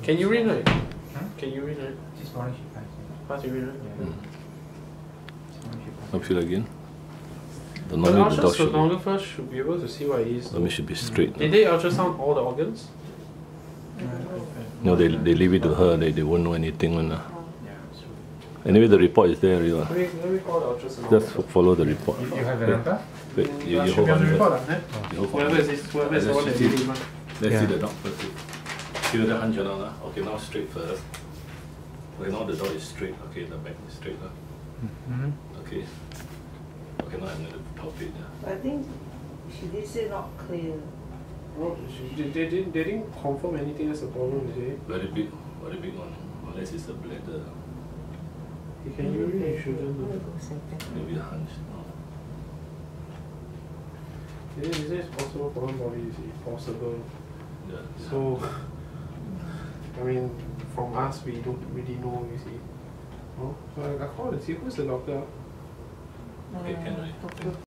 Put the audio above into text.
Can you read right? Hmm? Can you read right? This morning she passed. Pass urine right? Yeah. This morning she passed. Don't feel again. But Normally the dog should. ultrasonographer should be able to see what it is. Normally should be straight. Did they ultrasound all the organs? No, they leave it to her. They won't know anything. Yeah, so Anyway, the report is there. You Let me call the ultrasonographer. just follow the report. you have the number? Wait, you Should hold be on on the report, first. huh? You hold on Whoever is first. whoever is the one that did it, man. Let's see Yeah. the dog first. See whether hunch or not. Okay, now straight first. Okay, now the dog is straight. Okay, the back is straight. Mm-hmm. Okay. Okay, now I'm going to palpate. Yeah. I think she did say not clear. Oh, they didn't confirm anything as a problem, did they? Very big one. Unless it's a bladder. You can urinate, you shouldn't. Maybe a hunch. It is possible for one body, you see, possible. Yeah. So, I mean, from us, we don't really know, you see. Oh, so I call and see who's the doctor. Okay, can I?